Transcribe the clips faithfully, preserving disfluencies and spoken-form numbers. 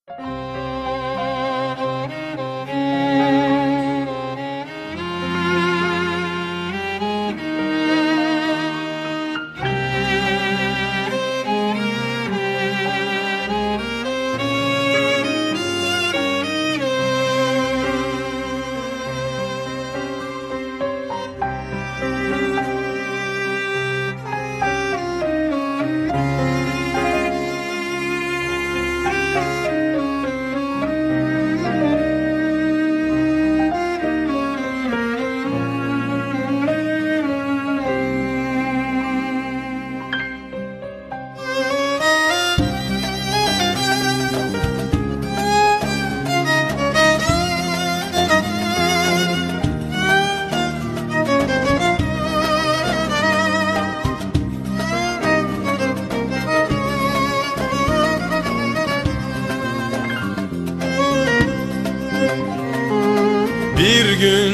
Bir gün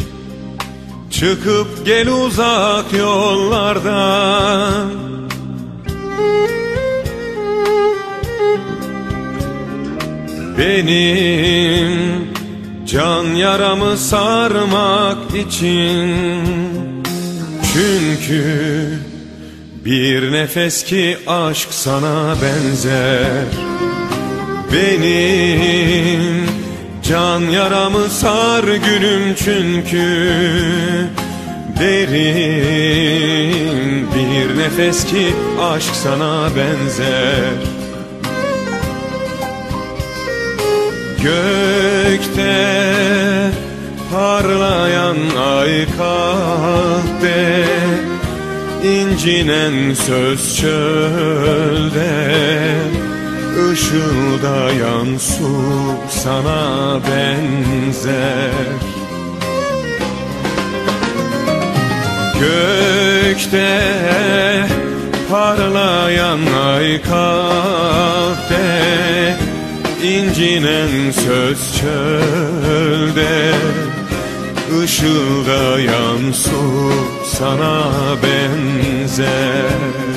çıkıp gel uzak yollardan, benim can yaramı sarmak için. Çünkü bir nefes ki aşk sana benzer. Benim can yaramı sar gülüm, çünkü derin bir nefes ki aşk sana benzer. Gökte parlayan ay kahve, incinen söz çölde, ışıldayan su sana benzer. Gökte parlayan ay kahve, incinen söz çölde, ışıldayan su sana benzer.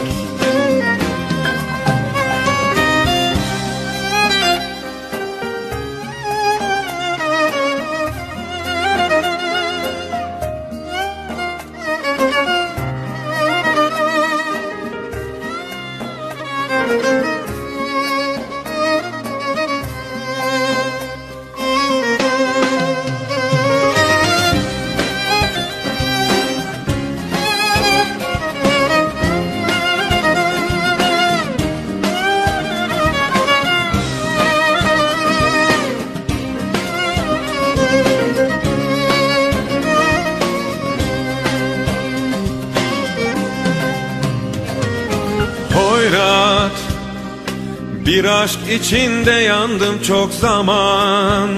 Hoyrat bir aşk içinde yandım çok zaman.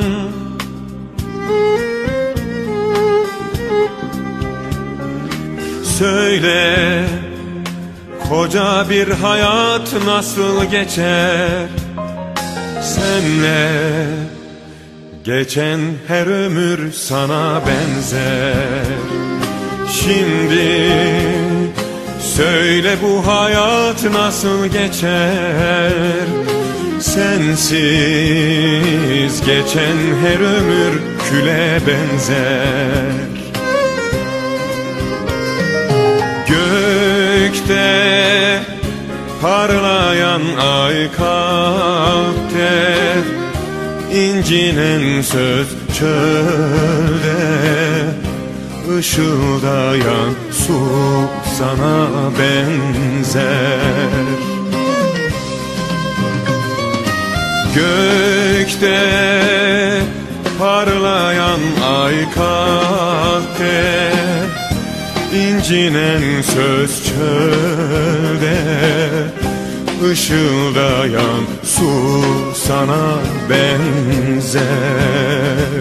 Söyle, koca bir hayat nasıl geçer senle? Geçen her ömür sana benzer. Şimdi söyle, bu hayat nasıl geçer sensiz? Geçen her ömür küle benzer. Gökte parlayan ay kalpte, incinen söz çölde, ışıldayan su sana benzer. Gökte parlayan ay kalpte, incinen söz çölde, ışıldayan su sana benzer.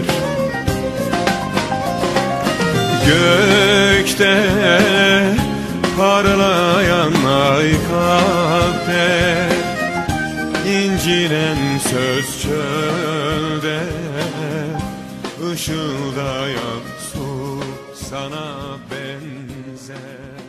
Gökte parlayan ay kalpte, incinen söz çölde, ışıldayan su sana benzer.